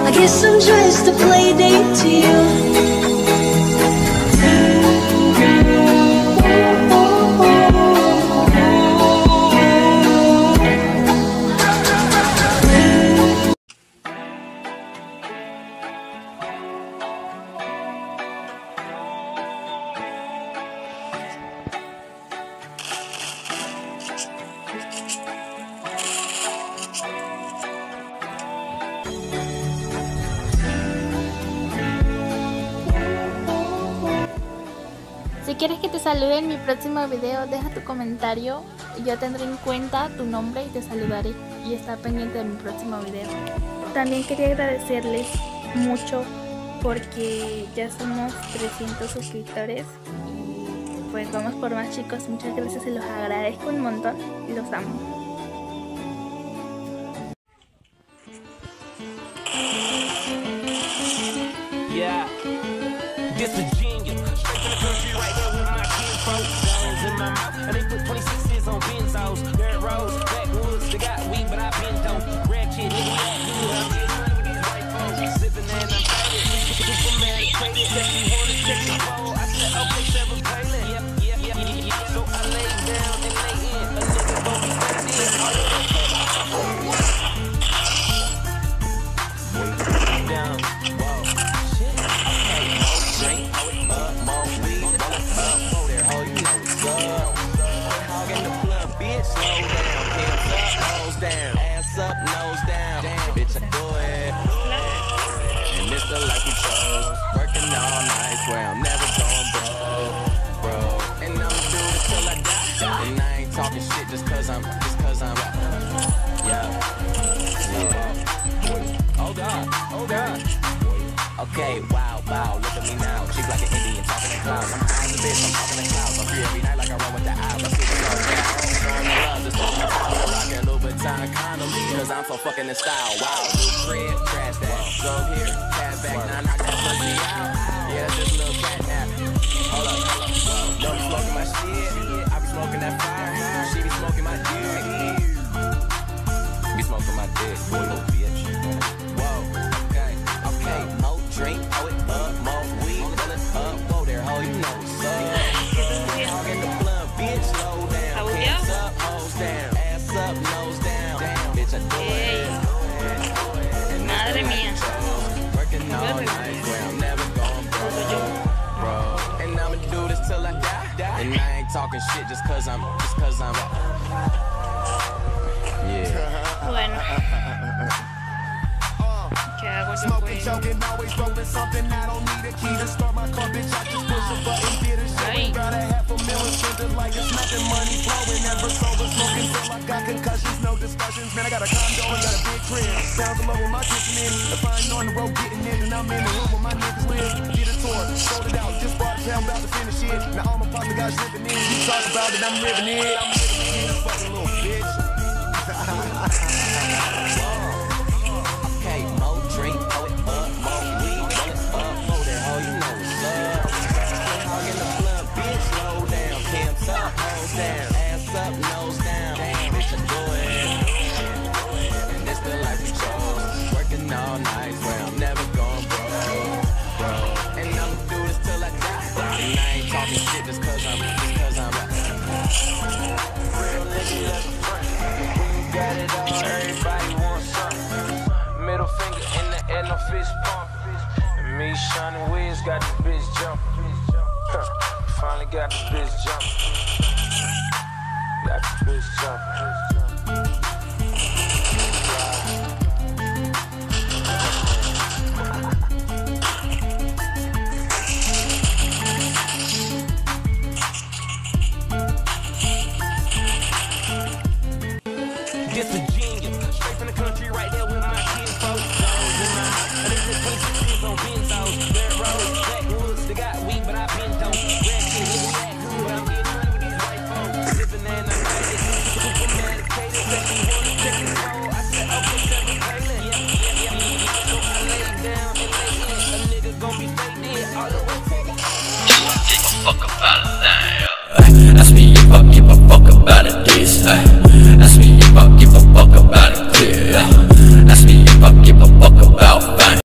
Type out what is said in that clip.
I guess I'm just a play date to you. Si quieres que te salude en mi próximo video, deja tu comentario. Yo tendré en cuenta tu nombre y te saludaré. Y está pendiente de mi próximo video. También quería agradecerles mucho porque ya somos 300 suscriptores. Y pues vamos por más, chicos. Muchas gracias, se los agradezco un montón y los amo. Yeah, this a genius. Straight from the country, right here with my kinfolk. Diamonds in my mouth, and they put 26s on benzos. Dirt roads, backwoods, they got weed, but I been dope. Rap kid, nigga, I'm getting money with these white folks. Sipping and I'm faded. Superman, crazy, said you wanna check the phone. I said, okay, seven Payland. Yeah. So I lay down and lay in. A nigga gon' be standing. Down, whoa. Up, nose down, damn, bitch, I do it. And it's the life we chose. Working all night, swear I'm never going broke, bro. And I'ma do this till I die. And I ain't talking shit just cause I'm yeah. Oh God. Okay, wow, look at me now. Cheap like an Indian, talking in clouds. I'm high as a bitch, I'm talking in clouds. I'm free every night like I run with the owls. I see the stars down. Showing me love, just talking about rockin' Louboutin condoms. Cause I'm so fucking in style. Wow, new crib, trash that. Go here, pass back, now knock that pussy out. Yeah, that's just a little cat nap. Hold up. Don't be smoking my shit. I be smoking that fire. She be smoking my dick. Be smoking my dick, boy, little bitch. Whoa, okay, more drink, oh it up, more weed, fill it up, whoa there, ho, you know what's up. Dog in the blunt, bitch, slow down, hands up, hoes down, ass up, nose down, damn, bitch, I do it. Madre mía. Working all night, where I'm never going bro. And I'ma do this till I die. And I ain't talking shit just cause I'm Bueno. ¿Qué hago yo, pues? Ay. Okay, more drink, oh it up, more weed, roll it up, more that hoe, you know what's up. Hog in the blunt, bitch, slow down, hands up, hoes down, ass up, nose down, damn, bitch, I do it. And this the life we chose, working all night, where I'm never going broke, bro. And I'ma do this till I die. And I ain't talking shit just cause I'm real nigga, that's a friend. Got it all, everybody wants something. Middle finger in the air, no fist pump. And me, Shining Wiz, got this bitch jumping. Finally got this bitch jumping. Got this bitch jumping.